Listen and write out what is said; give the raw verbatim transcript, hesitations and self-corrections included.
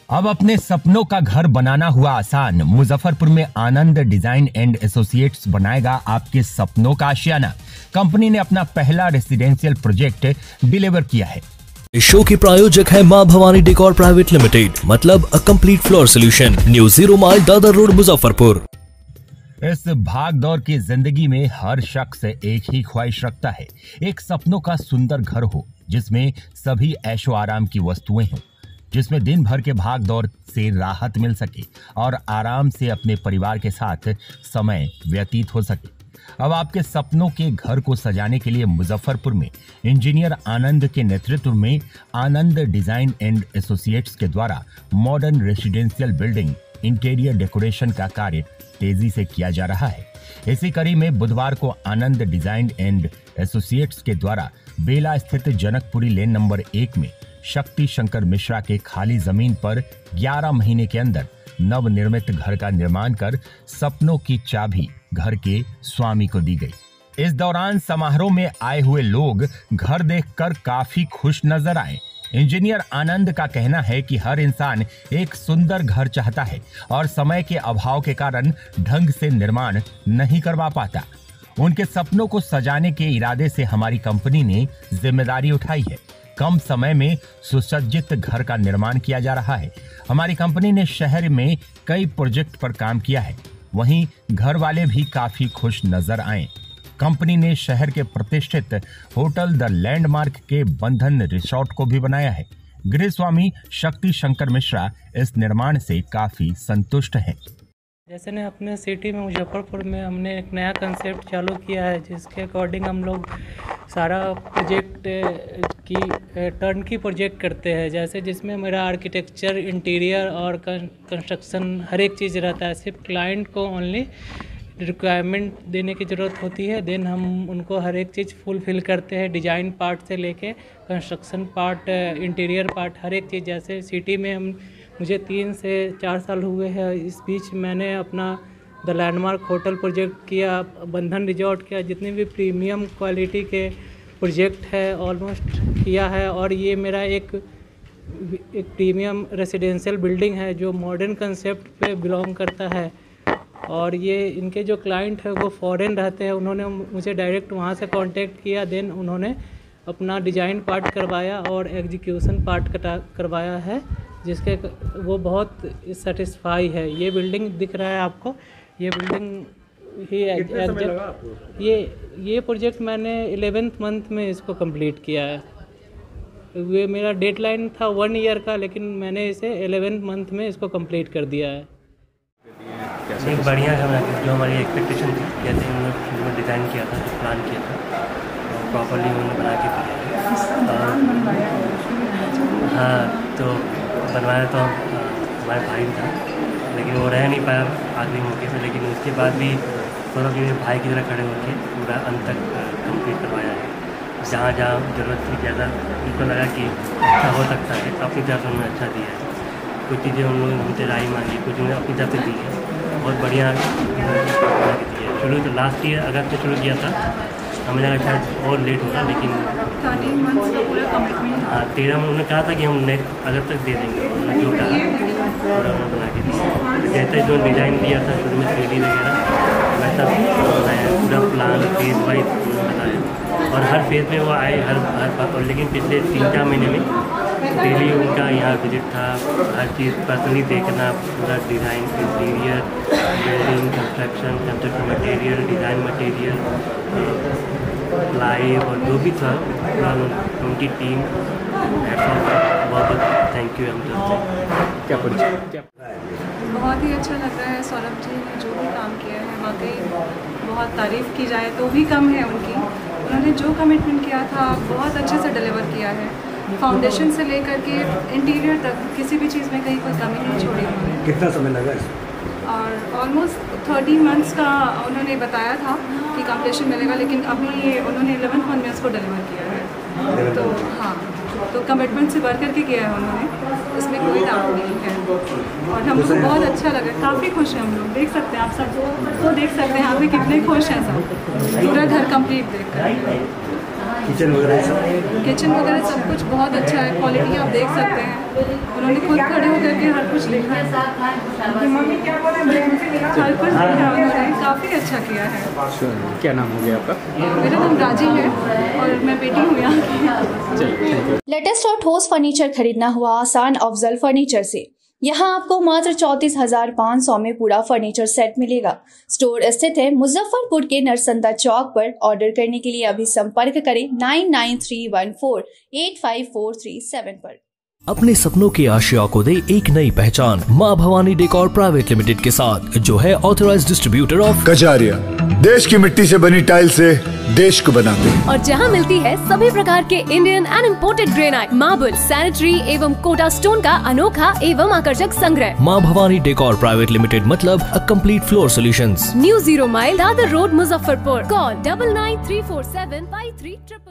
अब अपने सपनों का घर बनाना हुआ आसान। मुजफ्फरपुर में आनंद डिजाइन एंड एसोसिएट्स बनाएगा आपके सपनों का आशियाना। कंपनी ने अपना पहला रेसिडेंशियल प्रोजेक्ट डिलीवर किया है। इस शो के प्रायोजक है मां भवानी डेकोर प्राइवेट लिमिटेड, मतलब a complete floor solution, new zero mile Dadar road Muzaffarpur. इस भाग दौड़ की जिंदगी में हर शख्स एक ही ख्वाहिश रखता है, एक सपनों का सुंदर घर हो जिसमें सभी ऐशो आराम की वस्तुएं हों, जिसमें दिन भर के भाग दौड़ से राहत मिल सके और आराम से अपने परिवार के साथ समय व्यतीत हो सके। अब आपके सपनों के घर को सजाने के लिए मुजफ्फरपुर में इंजीनियर आनंद के नेतृत्व में आनंद डिजाइन एंड एसोसिएट्स के द्वारा modern residential building interior decoration का कार्य तेजी से किया जा रहा है। इसी कड़ी में बुधवार को आनंद डिजाइन एंड एसोसिएट्स के द्वारा बेला स्थित जनकपुरी लेन नंबर एक में शक्ति शंकर मिश्रा के खाली जमीन पर ग्यारह महीने के अंदर नवनिर्मित घर का निर्माण कर सपनों की चाबी घर के स्वामी को दी गई। इस दौरान समारोह में आए हुए लोग घर देखकर काफी खुश नजर आए। इंजीनियर आनंद का कहना है कि हर इंसान एक सुंदर घर चाहता है और समय के अभाव के कारण ढंग से निर्माण नहीं करवा पाता। उनके सपनों को सजाने के इरादे से हमारी कंपनी ने जिम्मेदारी उठाई है। कम समय में सुसज्जित घर का निर्माण किया जा रहा है। हमारी कंपनी ने शहर में कई प्रोजेक्ट पर काम किया है, वहीं घर वाले भी काफी खुश नजर आए। कंपनी ने शहर के प्रतिष्ठित होटल द लैंडमार्क के बंधन रिसोर्ट को भी बनाया है। गृह स्वामी शक्ति शंकर मिश्रा इस निर्माण से काफी संतुष्ट हैं। जैसे ने अपने सिटी में मुजफ्फरपुर में हमने एक नया कंसेप्ट चालू किया है, जिसके अकॉर्डिंग हम लोग सारा प्रोजेक्ट की टर्न की प्रोजेक्ट करते हैं। जैसे जिसमें मेरा आर्किटेक्चर, इंटीरियर और कंस्ट्रक्शन हर एक चीज़ रहता है। सिर्फ क्लाइंट को ओनली रिक्वायरमेंट देने की ज़रूरत होती है, देन हम उनको हर एक चीज़ फुलफिल करते हैं, डिज़ाइन पार्ट से लेके कंस्ट्रक्शन पार्ट, इंटीरियर पार्ट, हर एक चीज़। जैसे सिटी में हम मुझे तीन से चार साल हुए हैं, इस बीच मैंने अपना द लैंडमार्क होटल प्रोजेक्ट किया, बंधन रिजॉर्ट किया, जितने भी प्रीमियम क्वालिटी के प्रोजेक्ट है ऑलमोस्ट किया है। और ये मेरा एक एक प्रीमियम रेसिडेंशियल बिल्डिंग है जो मॉडर्न कंसेप्ट पे बिलोंग करता है। और ये इनके जो क्लाइंट है वो फॉरेन रहते हैं, उन्होंने मुझे डायरेक्ट वहाँ से कांटेक्ट किया, देन उन्होंने अपना डिज़ाइन पार्ट करवाया और एग्जीक्यूशन पार्ट कटा करवाया है, जिसके वो बहुत सेटिस्फाई है। ये बिल्डिंग दिख रहा है आपको, ये बिल्डिंग ही एग्जैक्ट ये ये प्रोजेक्ट मैंने इलेवेंथ मंथ में इसको कंप्लीट किया है। ये मेरा डेडलाइन था वन ईयर का, लेकिन मैंने इसे इलेवेंथ मंथ में इसको कंप्लीट कर दिया है। एक बढ़िया है जो हमारी एक्सपेक्टेशन थी, जैसे उन्होंने डिज़ाइन किया था, प्लान किया था, प्रॉपर्ली उन्होंने बना के दिया। हाँ, तो बनवाया तो हमारे भाई था, लेकिन वो रह नहीं पाया आखिरी मौके से। लेकिन उसके बाद भी दोनों के भाई की तरह खड़े होकर पूरा अंत तक कंप्लीट करवाया है। जहाँ जहाँ ज़रूरत थी, ज़्यादा उनको लगा कि अच्छा हो सकता है, अपनी तरफ से उन्होंने अच्छा दिया है। कुछ चीज़ें उन लोगों ने हमसे राय मांगी, कुछ उन्होंने अपनी तरफ से दी है, बहुत बढ़िया दी है। शुरू तो लास्ट ईयर अगस्त से शुरू किया था, हमें लगा शायद और लेट होगा, लेकिन थर्टीन मंथ्स का पूरा कमिटमेंट। हाँ, तेरह में उन्होंने कहा था कि हम नेक्स्ट अगस्त तक दे देंगे, उन्होंने जो कहा पूरा उन्होंने बना के दिया। जैसे जो डिज़ाइन दिया था शुरू में थ्री डी वगैरह वैसा बनाया, पूरा प्लान फेज वाइज बताया। और हर फेज में वो आए, हर हर लेकिन पिछले तीन चार महीने में डेली उनका यहाँ विजिट था, हर चीज़ पर्सनली देखना, पूरा design, interior, building, construction, construction material, design material, ply और जो भी था उनकी टीम, बहुत बहुत थैंक यू हम लोग। क्या परिचय? बहुत ही अच्छा लग रहा है। सौरभ जी ने जो भी काम किया है वाकई बहुत तारीफ़ की जाए तो भी कम है उनकी। उन्होंने जो कमिटमेंट किया था बहुत अच्छे से डिलीवर किया है, फाउंडेशन से लेकर के इंटीरियर तक किसी भी चीज़ में कहीं कोई कमी नहीं छोड़ी उन्होंने। कितना समय लगा इस? और ऑलमोस्ट थर्टीन मंथ्स का उन्होंने बताया था कि कंप्लीशन मिलेगा, लेकिन अभी उन्होंने इलेवन मंथ में उसको डिलीवर किया है। तो हाँ, तो कमिटमेंट से बढ़ करके किया है उन्होंने, इसमें कोई डाउट नहीं है। और हम लोग को बहुत अच्छा लगा, काफ़ी खुश हैं हम लोग। देख सकते हैं आप सब तो देख सकते हैं यहाँ पे कितने खुश हैं सब, पूरा घर कंप्लीट देख कर। किचन वगैरह सब किचन वगैरह सब कुछ बहुत अच्छा है, क्वालिटी आप देख सकते हैं। उन्होंने खुद खड़े होकर के हर कुछ लिखा है, हर कुछ लिखा है उन्होंने, काफ़ी अच्छा किया है। क्या नाम हो गया आपका? मेरा नाम राजी है और मैं बेटी हूँ यहाँ की। लेटेस्ट और ठोस फर्नीचर खरीदना हुआ आसान अफजल फर्नीचर से। यहाँ आपको मात्र चौंतीस हजार पाँच सौ में पूरा फर्नीचर सेट मिलेगा। स्टोर स्थित है मुजफ्फरपुर के नरसंदा चौक पर। ऑर्डर करने के लिए अभी संपर्क करें nine nine three one four eight five four three seven पर। अपने सपनों की आशिया को दे एक नई पहचान माँ भवानी डेकोर प्राइवेट लिमिटेड के साथ, जो है ऑथराइज्ड डिस्ट्रीब्यूटर ऑफ कजारिया। देश की मिट्टी से बनी टाइल से देश को बनाते हैं, और जहां मिलती है सभी प्रकार के Indian and imported granite, marble, sanitary एवं कोटा स्टोन का अनोखा एवं आकर्षक संग्रह। माँ भवानी डेकोर प्राइवेट लिमिटेड मतलब a complete floor solutions. New zero mile Dadar road Muzaffarpur. Call double nine three four seven five three triple